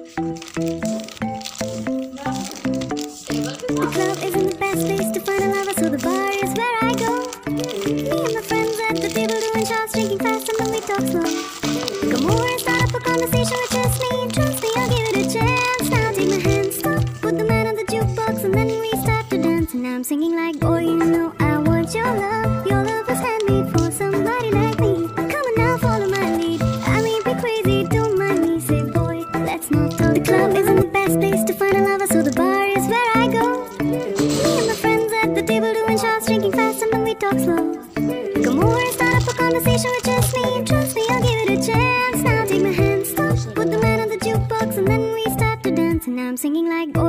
The club isn't the best place to find a lover, so the bar is where I go. Me and my friends at the table doing shots, drinking fast, and then we talk slow. Come over and start up a conversation with just me. Trust me, I'll give it a chance. Now take my hand, stop, put the man on the jukebox, and then we start to dance. And I'm singing like, boy, you know I want your love. Your love was handmade for somebody like me. Come on now, follow my lead. I may be crazy, don't mind me. Say, boy, let's not talk. The club isn't the best place to find a lover, so the bar is where I go. Me and my friends at the table doing shots, drinking fast, and then we talk slow. Come over and start up a conversation with just me. Trust me, I'll give it a chance. Now take my hand, stop, put the man on the jukebox, and then we start to dance. And I'm singing like, boy,